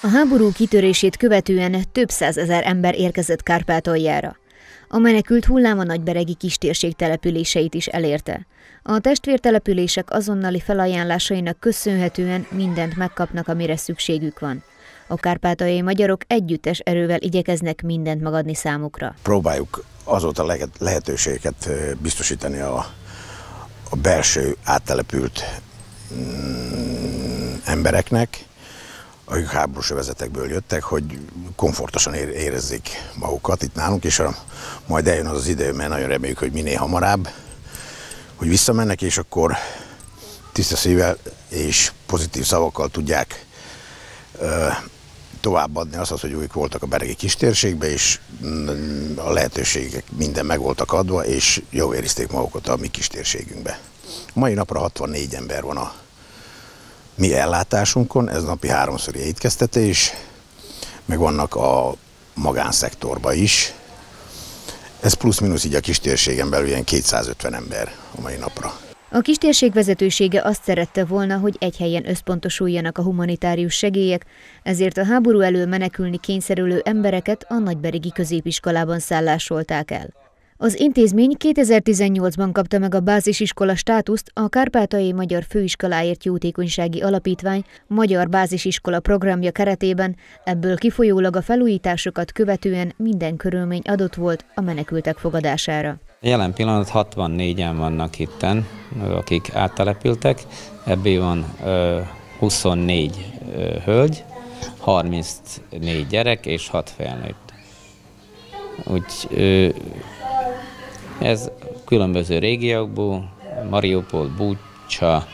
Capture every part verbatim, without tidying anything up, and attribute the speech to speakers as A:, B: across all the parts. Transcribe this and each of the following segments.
A: A háború kitörését követően több százezer ember érkezett Kárpátaljára. A menekült hullám a nagyberegi kistérség településeit is elérte. A testvértelepülések azonnali felajánlásainak köszönhetően mindent megkapnak, amire szükségük van. A kárpátaljai magyarok együttes erővel igyekeznek mindent megadni számukra.
B: Próbáljuk azóta lehetőségeket biztosítani a, a belső áttelepült mm, embereknek, akik háborús övezetekből jöttek, hogy komfortosan érezzék magukat itt nálunk, és a, majd eljön az az idő, mert nagyon reméljük, hogy minél hamarabb, hogy visszamennek, és akkor tiszta szívvel és pozitív szavakkal tudják ö, továbbadni azt, hogy ők voltak a beregi kistérségben, és a lehetőségek minden meg voltak adva, és jól érizték magukat a mi kistérségünkbe. A mai napra hatvannégy ember van a mi ellátásunkon, ez napi háromszori étkeztetés, meg vannak a magánszektorban is. Ez plusz-minusz így a kistérségen belül ilyen kétszázötven ember a mai napra.
A: A kistérség vezetősége azt szerette volna, hogy egy helyen összpontosuljanak a humanitárius segélyek, ezért a háború elől menekülni kényszerülő embereket a nagyberegi középiskolában szállásolták el. Az intézmény kétezer-tizennyolcban kapta meg a bázisiskola státuszt a Kárpátaljai Magyar Főiskoláért Jótékonysági Alapítvány Magyar Bázisiskola programja keretében, ebből kifolyólag a felújításokat követően minden körülmény adott volt a menekültek fogadására.
C: Jelen pillanat hatvannégyen vannak itten, akik áttelepültek, ebből van ö, huszonnégy ö, hölgy, harmincnégy gyerek és hat felnőtt. Úgy, ö, ez különböző régiókból, Mariupol, Bucsa,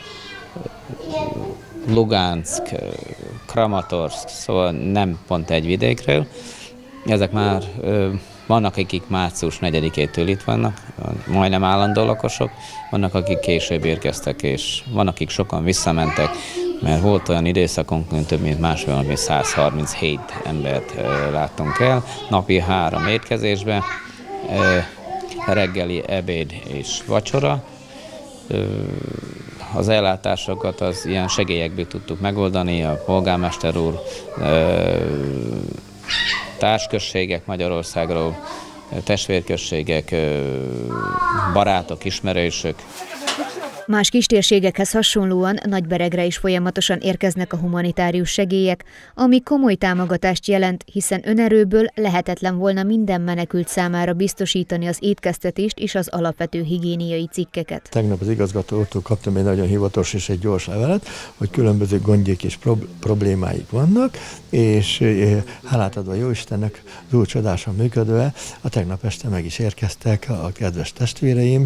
C: Lugansk, Kramatorsk, szóval nem pont egy vidékről. Ezek már ö, vannak, akik március negyedikétől itt vannak, majdnem állandó lakosok, vannak, akik később érkeztek, és vannak, akik sokan visszamentek, mert volt olyan időszakunk, mint több mint másfél nap, száz harminchét embert ö, láttunk el, napi három étkezésbe, ö, reggeli, ebéd és vacsora. Ö, az ellátásokat az ilyen segélyekből tudtuk megoldani, a polgármester úr, ö, társközségek Magyarországról, testvérközségek, barátok, ismerősök.
A: Más kistérségekhez hasonlóan Nagyberegre is folyamatosan érkeznek a humanitárius segélyek, ami komoly támogatást jelent, hiszen önerőből lehetetlen volna minden menekült számára biztosítani az étkeztetést és az alapvető higiéniai cikkeket.
D: Tegnap az igazgatótól kaptam egy nagyon hivatalos és egy gyors levelet, hogy különböző gondjék és problémáik vannak, és hálát adva Jóistennek az úr csodásan működve, a tegnap este meg is érkeztek a kedves testvéreim,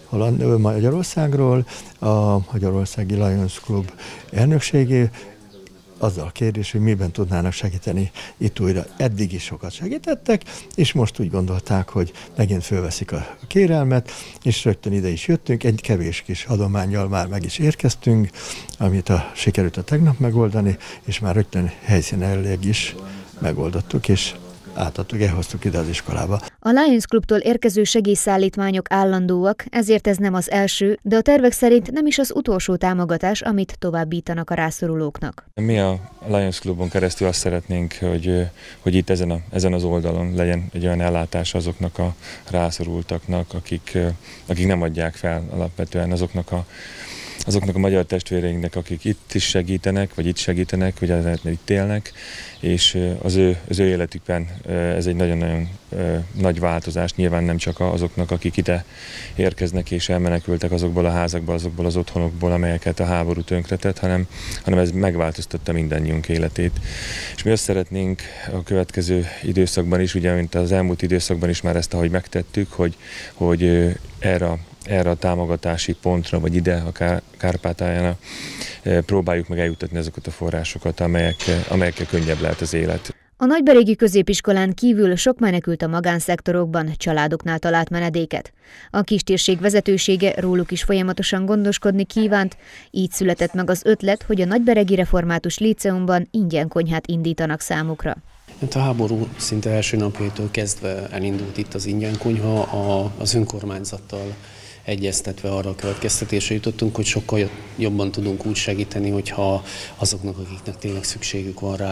D: Magyarországról, a Magyarországi Lions Club elnökségé, azzal a kérdés, hogy miben tudnának segíteni itt újra. Eddig is sokat segítettek, és most úgy gondolták, hogy megint fölveszik a kérelmet, és rögtön ide is jöttünk, egy kevés kis adománnyal már meg is érkeztünk, amit a, sikerült a tegnap megoldani, és már rögtön helyszínelleg is megoldottuk, és átadtuk, elhoztuk ide az iskolába.
A: A Lions Clubtól érkező segélyszállítmányok állandóak, ezért ez nem az első, de a tervek szerint nem is az utolsó támogatás, amit továbbítanak a rászorulóknak.
E: Mi a Lions Clubon keresztül azt szeretnénk, hogy, hogy itt ezen, a, ezen az oldalon legyen egy olyan ellátás azoknak a rászorultaknak, akik, akik nem adják fel alapvetően azoknak a azoknak a magyar testvéreinknek, akik itt is segítenek, vagy itt segítenek, vagy itt élnek, és az ő, az ő életükben ez egy nagyon-nagyon nagy változás, nyilván nem csak azoknak, akik ide érkeznek és elmenekültek azokból a házakból, azokból az otthonokból, amelyeket a háború tönkretett, hanem, hanem ez megváltoztatta mindannyiunk életét. És mi azt szeretnénk a következő időszakban is, ugye, mint az elmúlt időszakban is már ezt, ahogy megtettük, hogy, hogy erre erre a támogatási pontra, vagy ide a Kár- Kárpátalján próbáljuk meg eljutatni azokat a forrásokat, amelyek, amelyekkel könnyebb lehet az élet.
A: A nagyberegi középiskolán kívül sok menekült a magánszektorokban, családoknál talált menedéket. A kistérség vezetősége róluk is folyamatosan gondoskodni kívánt, így született meg az ötlet, hogy a nagyberegi református líceumban ingyen konyhát indítanak számukra.
F: A háború szinte első napjaitól kezdve elindult itt az ingyen konyha, az önkormányzattal egyeztetve arra a következtetésre jutottunk, hogy sokkal jobban tudunk úgy segíteni, hogyha azoknak, akiknek tényleg szükségük van rá,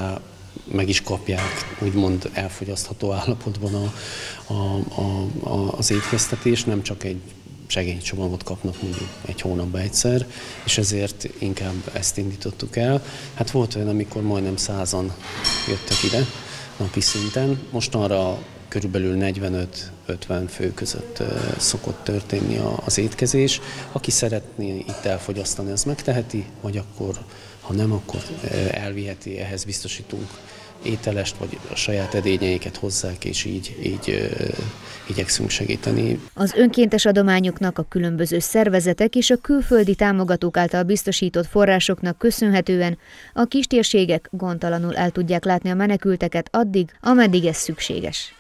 F: meg is kapják, úgymond elfogyasztható állapotban a, a, a, a, az étkeztetést, nem csak egy segélycsomagot kapnak mondjuk egy hónapban egyszer, és ezért inkább ezt indítottuk el. Hát volt olyan, amikor majdnem százan jöttek ide napi szinten, mostanra körülbelül negyvenöt-ötven fő között szokott történni az étkezés. Aki szeretné itt elfogyasztani, az megteheti, vagy akkor, ha nem, akkor elviheti, ehhez biztosítunk ételest, vagy a saját edényeiket hozzák, és így, így ö, igyekszünk segíteni.
A: Az önkéntes adományoknak, a különböző szervezetek és a külföldi támogatók által biztosított forrásoknak köszönhetően a kistérségek gondtalanul el tudják látni a menekülteket addig, ameddig ez szükséges.